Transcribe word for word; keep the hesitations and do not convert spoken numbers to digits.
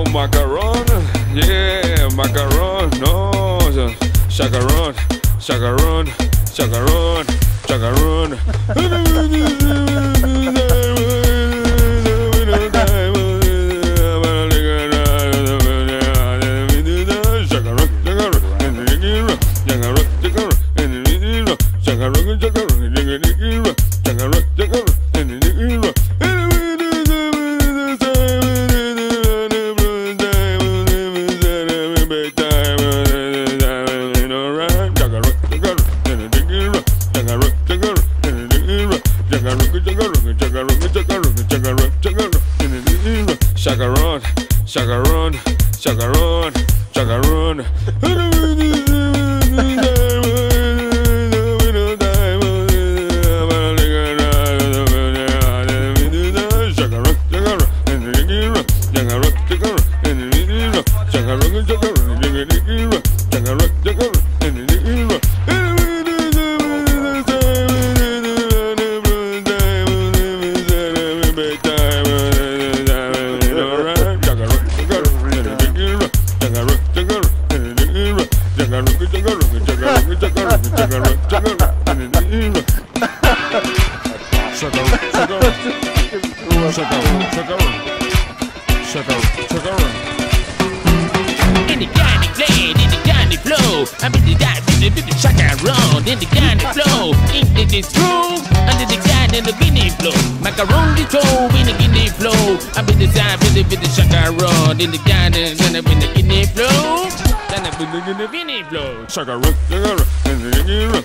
Macaron, yeah, macaron, no, chacaron, chacaron, chacaron, chacaron. Chacaron, chacaron, chacaron, chacaron. In the kind of play, in the kind of flow, I'm in the dive, in the bit of chacaron, in the kind of flow, into this groove, under the kind of the guinea flow, macaroni toe, in the guinea flow, I'm in the dive, in the bit of chacaron, in the kind of, in the guinea flow, then I'm in the guinea flow, chacaron, chacaron, in the guinea flow.